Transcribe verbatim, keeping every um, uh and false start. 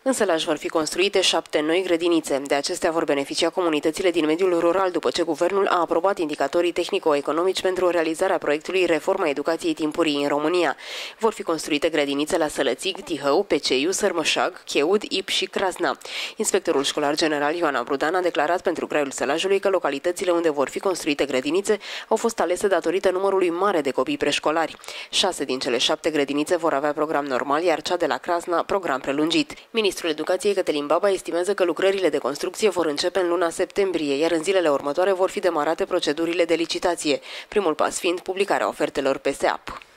În Sălaj vor fi construite șapte noi grădinițe. De acestea vor beneficia comunitățile din mediul rural după ce guvernul a aprobat indicatorii tehnico-economici pentru realizarea proiectului Reforma Educației Timpurii în România. Vor fi construite grădinițe la Sălățig, Tihău, Peceiu, Sărmășag, Cheud, Ip și Crasna. Inspectorul școlar general Ioana Brudan a declarat pentru Graiul Sălajului că localitățile unde vor fi construite grădinițe au fost alese datorită numărului mare de copii preșcolari. Șase din cele șapte grădinițe vor avea program normal, iar cea de la Crasna program prelungit. Ministrul Educației Cătălin Baba estimează că lucrările de construcție vor începe în luna septembrie, iar în zilele următoare vor fi demarate procedurile de licitație, primul pas fiind publicarea ofertelor pe S E A P.